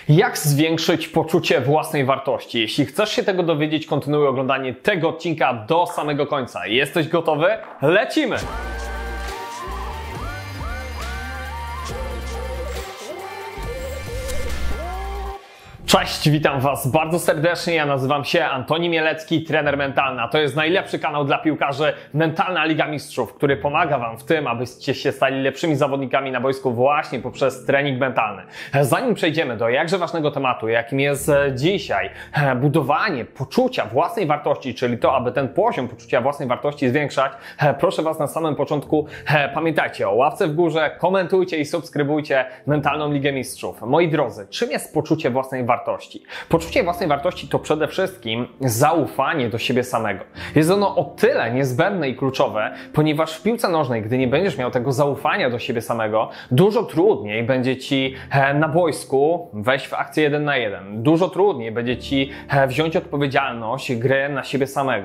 Jak zwiększyć poczucie własnej wartości? Jeśli chcesz się tego dowiedzieć, kontynuuj oglądanie tego odcinka do samego końca. Jesteś gotowy? Lecimy! Cześć, witam Was bardzo serdecznie, ja nazywam się Antoni Mielecki, trener mentalny, a to jest najlepszy kanał dla piłkarzy Mentalna Liga Mistrzów, który pomaga Wam w tym, abyście się stali lepszymi zawodnikami na boisku właśnie poprzez trening mentalny. Zanim przejdziemy do jakże ważnego tematu, jakim jest dzisiaj budowanie poczucia własnej wartości, czyli to, aby ten poziom poczucia własnej wartości zwiększać, proszę Was na samym początku, pamiętajcie o łapce w górze, komentujcie i subskrybujcie Mentalną Ligę Mistrzów. Moi drodzy, czym jest poczucie własnej wartości? Poczucie własnej wartości to przede wszystkim zaufanie do siebie samego. Jest ono o tyle niezbędne i kluczowe, ponieważ w piłce nożnej, gdy nie będziesz miał tego zaufania do siebie samego, dużo trudniej będzie Ci na boisku wejść w akcję 1 na 1. Dużo trudniej będzie Ci wziąć odpowiedzialność gry na siebie samego,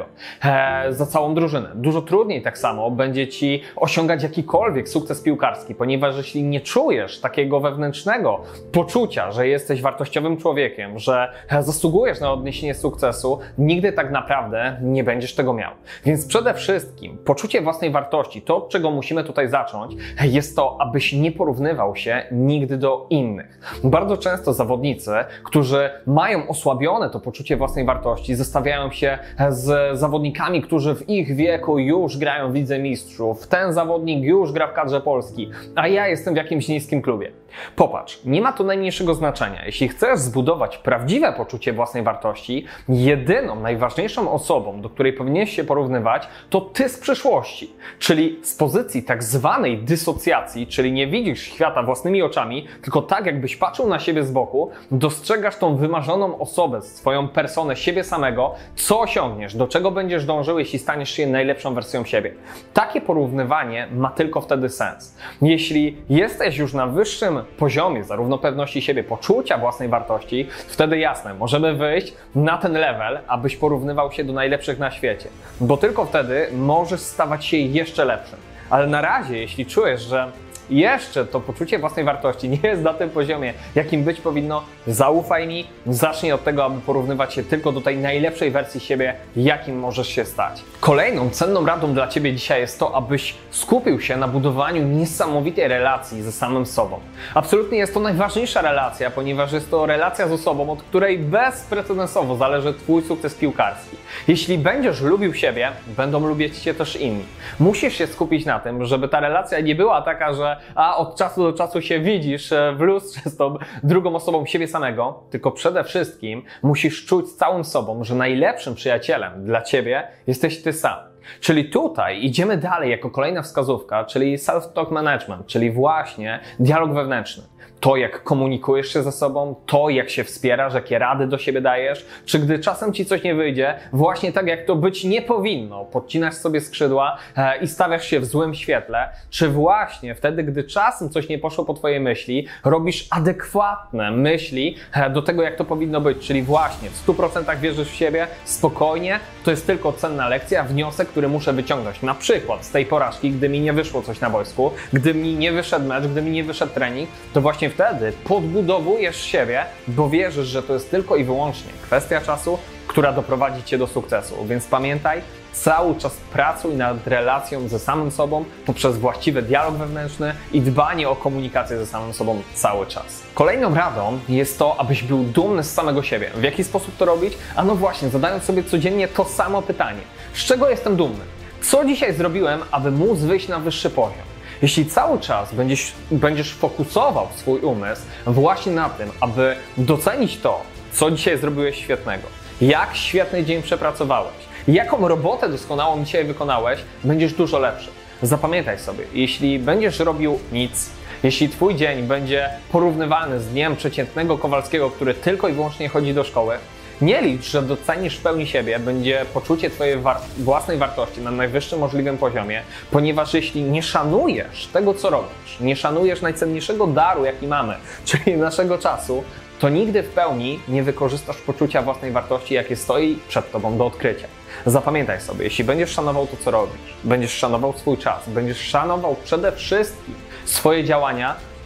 za całą drużynę. Dużo trudniej tak samo będzie Ci osiągać jakikolwiek sukces piłkarski, ponieważ jeśli nie czujesz takiego wewnętrznego poczucia, że jesteś wartościowym człowiekiem, że zasługujesz na odniesienie sukcesu, nigdy tak naprawdę nie będziesz tego miał. Więc przede wszystkim poczucie własnej wartości, to od czego musimy tutaj zacząć, jest to, abyś nie porównywał się nigdy do innych. Bardzo często zawodnicy, którzy mają osłabione to poczucie własnej wartości, zestawiają się z zawodnikami, którzy w ich wieku już grają w Lidze Mistrzów. Ten zawodnik już gra w kadrze Polski, a ja jestem w jakimś niskim klubie. Popatrz, nie ma to najmniejszego znaczenia. Jeśli chcesz zbudować prawdziwe poczucie własnej wartości, jedyną, najważniejszą osobą, do której powinieneś się porównywać, to ty z przyszłości. Czyli z pozycji tak zwanej dysocjacji, czyli nie widzisz świata własnymi oczami, tylko tak jakbyś patrzył na siebie z boku, dostrzegasz tą wymarzoną osobę, swoją personę, siebie samego, co osiągniesz, do czego będziesz dążył, jeśli staniesz się najlepszą wersją siebie. Takie porównywanie ma tylko wtedy sens. Jeśli jesteś już na wyższym poziomie zarówno pewności siebie, poczucia własnej wartości, wtedy jasne, możemy wyjść na ten level, abyś porównywał się do najlepszych na świecie. Bo tylko wtedy możesz stawać się jeszcze lepszym. Ale na razie, jeśli czujesz, że jeszcze to poczucie własnej wartości nie jest na tym poziomie, jakim być powinno, zaufaj mi, zacznij od tego, aby porównywać się tylko do tej najlepszej wersji siebie, jakim możesz się stać. Kolejną cenną radą dla Ciebie dzisiaj jest to, abyś skupił się na budowaniu niesamowitej relacji ze samym sobą. Absolutnie jest to najważniejsza relacja, ponieważ jest to relacja z osobą, od której bezprecedensowo zależy Twój sukces piłkarski. Jeśli będziesz lubił siebie, będą lubić Cię też inni. Musisz się skupić na tym, żeby ta relacja nie była taka, że od czasu do czasu się widzisz w lustrze z tą drugą osobą siebie samego, tylko przede wszystkim musisz czuć z całym sobą, że najlepszym przyjacielem dla Ciebie jesteś Ty sam. Czyli tutaj idziemy dalej jako kolejna wskazówka, czyli self-talk management, czyli właśnie dialog wewnętrzny. To, jak komunikujesz się ze sobą, to, jak się wspierasz, jakie rady do siebie dajesz, czy gdy czasem Ci coś nie wyjdzie, właśnie tak jak to być nie powinno, podcinasz sobie skrzydła i stawiasz się w złym świetle, czy właśnie wtedy, gdy czasem coś nie poszło po Twojej myśli, robisz adekwatne myśli do tego, jak to powinno być, czyli właśnie w 100% wierzysz w siebie, spokojnie, to jest tylko cenna lekcja, wniosek, który muszę wyciągnąć. Na przykład z tej porażki, gdy mi nie wyszło coś na boisku, gdy mi nie wyszedł mecz, gdy mi nie wyszedł trening, to właśnie wtedy podbudowujesz siebie, bo wierzysz, że to jest tylko i wyłącznie kwestia czasu, która doprowadzi Cię do sukcesu. Więc pamiętaj, cały czas pracuj nad relacją ze samym sobą poprzez właściwy dialog wewnętrzny i dbanie o komunikację ze samym sobą cały czas. Kolejną radą jest to, abyś był dumny z samego siebie. W jaki sposób to robić? A no właśnie, zadając sobie codziennie to samo pytanie. Z czego jestem dumny? Co dzisiaj zrobiłem, aby móc wyjść na wyższy poziom? Jeśli cały czas będziesz fokusował swój umysł właśnie na tym, aby docenić to, co dzisiaj zrobiłeś świetnego, jak świetny dzień przepracowałeś, jaką robotę doskonałą dzisiaj wykonałeś, będziesz dużo lepszy. Zapamiętaj sobie, jeśli będziesz robił nic, jeśli Twój dzień będzie porównywany z dniem przeciętnego Kowalskiego, który tylko i wyłącznie chodzi do szkoły, nie licz, że docenisz w pełni siebie, będzie poczucie Twojej własnej wartości na najwyższym możliwym poziomie, ponieważ jeśli nie szanujesz tego, co robisz, nie szanujesz najcenniejszego daru, jaki mamy, czyli naszego czasu, to nigdy w pełni nie wykorzystasz poczucia własnej wartości, jakie stoi przed Tobą do odkrycia. Zapamiętaj sobie, jeśli będziesz szanował to, co robisz, będziesz szanował swój czas, będziesz szanował przede wszystkim swoje działania,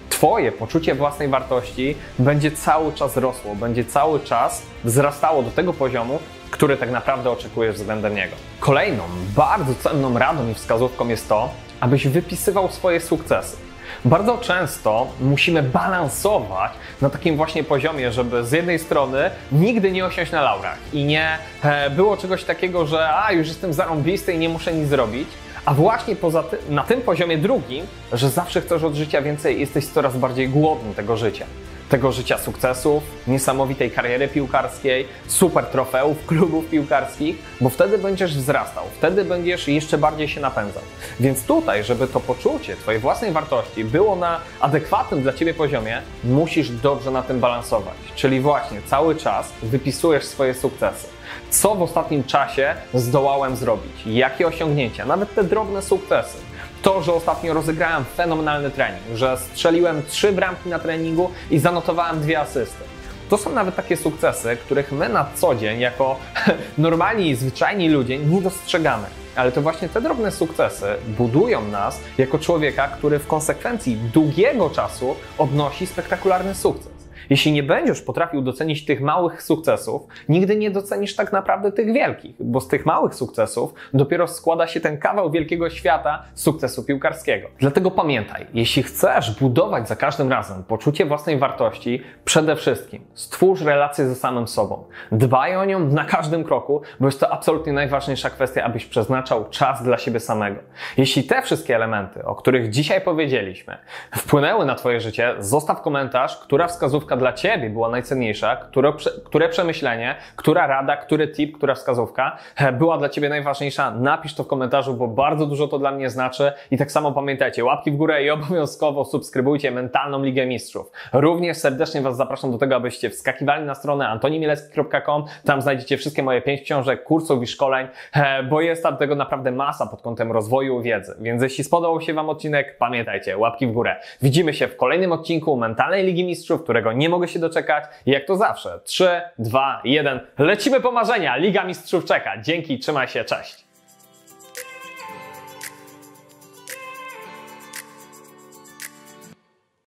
Twoje poczucie własnej wartości będzie cały czas rosło, będzie cały czas wzrastało do tego poziomu, który tak naprawdę oczekujesz względem niego. Kolejną, bardzo cenną radą i wskazówką jest to, abyś wypisywał swoje sukcesy. Bardzo często musimy balansować na takim właśnie poziomie, żeby z jednej strony nigdy nie osiąść na laurach i nie było czegoś takiego, że już jestem zarąbisty i nie muszę nic zrobić, a właśnie na tym poziomie drugim, że zawsze chcesz od życia więcej i jesteś coraz bardziej głodny tego życia. Tego życia sukcesów, niesamowitej kariery piłkarskiej, super trofeów, klubów piłkarskich, bo wtedy będziesz wzrastał, wtedy będziesz jeszcze bardziej się napędzał. Więc tutaj, żeby to poczucie Twojej własnej wartości było na adekwatnym dla Ciebie poziomie, musisz dobrze na tym balansować. Czyli właśnie cały czas wypisujesz swoje sukcesy. Co w ostatnim czasie zdołałem zrobić? Jakie osiągnięcia? Nawet te drobne sukcesy. To, że ostatnio rozegrałem fenomenalny trening, że strzeliłem 3 bramki na treningu i zanotowałem 2 asysty. To są nawet takie sukcesy, których my na co dzień jako normalni i zwyczajni ludzie nie dostrzegamy. Ale to właśnie te drobne sukcesy budują nas jako człowieka, który w konsekwencji długiego czasu odnosi spektakularny sukces. Jeśli nie będziesz potrafił docenić tych małych sukcesów, nigdy nie docenisz tak naprawdę tych wielkich, bo z tych małych sukcesów dopiero składa się ten kawał wielkiego świata sukcesu piłkarskiego. Dlatego pamiętaj, jeśli chcesz budować za każdym razem poczucie własnej wartości, przede wszystkim stwórz relację ze samym sobą. Dbaj o nią na każdym kroku, bo jest to absolutnie najważniejsza kwestia, abyś przeznaczał czas dla siebie samego. Jeśli te wszystkie elementy, o których dzisiaj powiedzieliśmy, wpłynęły na Twoje życie, zostaw komentarz, która wskazówka dla Ciebie była najcenniejsza, które przemyślenie, która rada, który tip, która wskazówka była dla Ciebie najważniejsza. Napisz to w komentarzu, bo bardzo dużo to dla mnie znaczy. I tak samo pamiętajcie, łapki w górę i obowiązkowo subskrybujcie Mentalną Ligę Mistrzów. Również serdecznie Was zapraszam do tego, abyście wskakiwali na stronę antonimielecki.com. Tam znajdziecie wszystkie moje 5 książek, kursów i szkoleń, bo jest tam tego naprawdę masa pod kątem rozwoju wiedzy. Więc jeśli spodobał się Wam odcinek, pamiętajcie, łapki w górę. Widzimy się w kolejnym odcinku Mentalnej Ligi Mistrzów, którego nie mogę się doczekać. I jak to zawsze, 3, 2, 1, lecimy po marzenia. Liga Mistrzów czeka. Dzięki, trzymaj się, cześć.